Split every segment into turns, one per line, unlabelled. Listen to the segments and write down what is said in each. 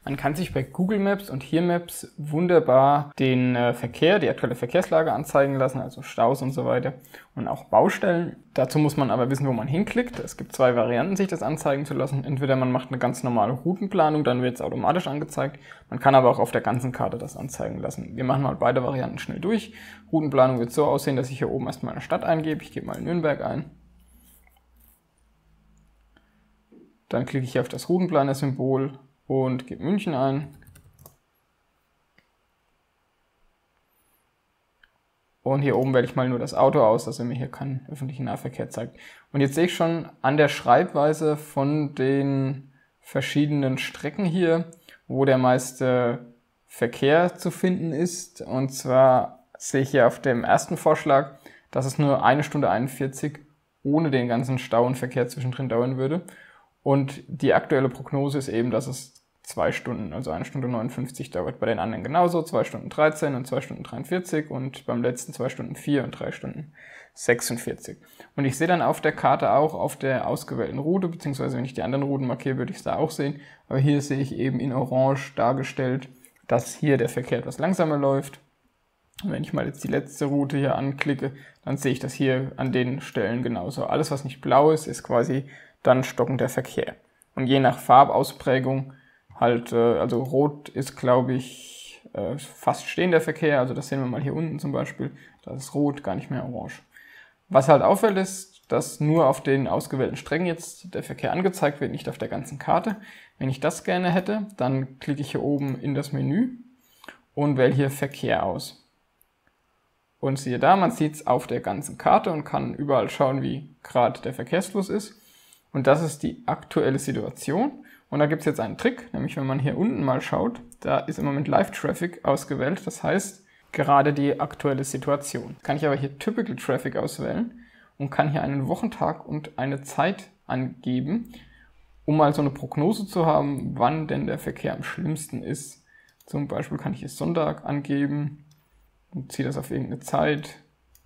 Man kann sich bei Google Maps und Here Maps wunderbar den Verkehr, die aktuelle Verkehrslage anzeigen lassen, also Staus und so weiter und auch Baustellen. Dazu muss man aber wissen, wo man hinklickt. Es gibt zwei Varianten, sich das anzeigen zu lassen. Entweder man macht eine ganz normale Routenplanung, dann wird es automatisch angezeigt. Man kann aber auch auf der ganzen Karte das anzeigen lassen. Wir machen mal beide Varianten schnell durch. Routenplanung wird so aussehen, dass ich hier oben erstmal eine Stadt eingebe. Ich gebe mal Nürnberg ein. Dann klicke ich hier auf das Routenplaner-Symbol und gebe München ein. Und hier oben wähle ich mal nur das Auto aus, dass er mir hier keinen öffentlichen Nahverkehr zeigt. Und jetzt sehe ich schon an der Schreibweise von den verschiedenen Strecken hier, wo der meiste Verkehr zu finden ist. Und zwar sehe ich hier auf dem ersten Vorschlag, dass es nur 1 Stunde 41 ohne den ganzen Stau und Verkehr zwischendrin dauern würde. Und die aktuelle Prognose ist eben, dass es 2 Stunden, also 1 Stunde 59 dauert. Bei den anderen genauso, 2 Stunden 13 und 2 Stunden 43 und beim letzten 2 Stunden 4 und 3 Stunden 46. Und ich sehe dann auf der Karte auch auf der ausgewählten Route, beziehungsweise wenn ich die anderen Routen markiere, würde ich es da auch sehen. Aber hier sehe ich eben in Orange dargestellt, dass hier der Verkehr etwas langsamer läuft. Und wenn ich mal jetzt die letzte Route hier anklicke, dann sehe ich das hier an den Stellen genauso. Alles, was nicht blau ist, ist quasi dann stockender Verkehr. Und je nach Farbausprägung halt, also rot ist, glaube ich, fast stehender Verkehr. Also das sehen wir mal hier unten zum Beispiel. Das ist rot, gar nicht mehr orange. Was halt auffällt ist, dass nur auf den ausgewählten Strecken jetzt der Verkehr angezeigt wird, nicht auf der ganzen Karte. Wenn ich das gerne hätte, dann klicke ich hier oben in das Menü und wähle hier Verkehr aus. Und siehe da, man sieht es auf der ganzen Karte und kann überall schauen, wie gerade der Verkehrsfluss ist. Und das ist die aktuelle Situation. Und da gibt es jetzt einen Trick, nämlich wenn man hier unten mal schaut, da ist im Moment Live-Traffic ausgewählt, das heißt gerade die aktuelle Situation. Kann ich aber hier Typical Traffic auswählen und kann hier einen Wochentag und eine Zeit angeben, um mal so eine Prognose zu haben, wann denn der Verkehr am schlimmsten ist. Zum Beispiel kann ich hier Sonntag angeben und ziehe das auf irgendeine Zeit.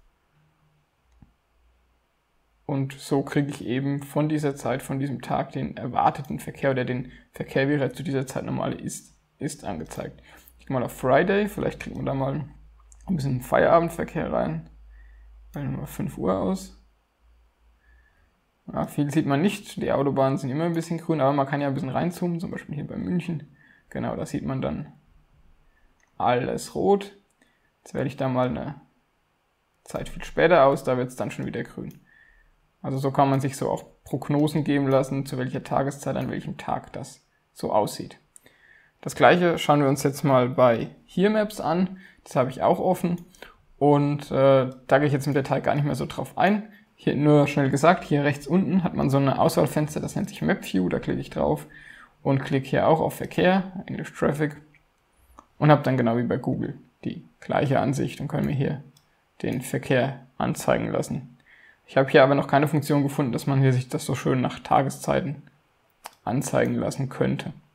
Und so kriege ich eben von dieser Zeit, von diesem Tag, den erwarteten Verkehr oder den Verkehr, wie er zu dieser Zeit normal ist angezeigt. Ich gehe mal auf Friday, vielleicht kriegen wir da mal ein bisschen Feierabendverkehr rein. Wählen wir mal 5 Uhr aus. Ja, viel sieht man nicht, die Autobahnen sind immer ein bisschen grün, aber man kann ja ein bisschen reinzoomen, zum Beispiel hier bei München. Genau, da sieht man dann alles rot. Jetzt wähle ich da mal eine Zeit viel später aus, da wird es dann schon wieder grün. Also so kann man sich so auch Prognosen geben lassen, zu welcher Tageszeit, an welchem Tag das so aussieht. Das gleiche schauen wir uns jetzt mal bei Here Maps an. Das habe ich auch offen und da gehe ich jetzt im Detail gar nicht mehr so drauf ein. Hier nur schnell gesagt, hier rechts unten hat man so eine Auswahlfenster, das nennt sich Map View, da klicke ich drauf und klicke hier auch auf Verkehr, English Traffic und habe dann genau wie bei Google die gleiche Ansicht und kann mir hier den Verkehr anzeigen lassen. Ich habe hier aber noch keine Funktion gefunden, dass man hier sich das so schön nach Tageszeiten anzeigen lassen könnte.